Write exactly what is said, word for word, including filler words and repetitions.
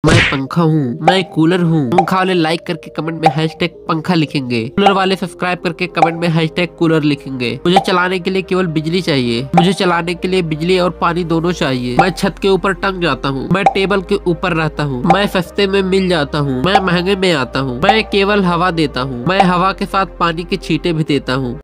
मैं पंखा हूँ, मैं कूलर हूँ। पंखा वाले लाइक करके कमेंट में हैशटैग पंखा लिखेंगे, कूलर वाले सब्सक्राइब करके कमेंट में हैशटैग कूलर लिखेंगे। मुझे चलाने के लिए केवल बिजली चाहिए, मुझे चलाने के लिए बिजली और पानी दोनों चाहिए। मैं छत के ऊपर टंग जाता हूँ, मैं टेबल के ऊपर रहता हूँ, मैं सस्ते में मिल जाता हूँ, मैं महंगे में आता हूँ, मैं केवल हवा देता हूँ, मैं हवा के साथ पानी के छींटे भी देता हूँ।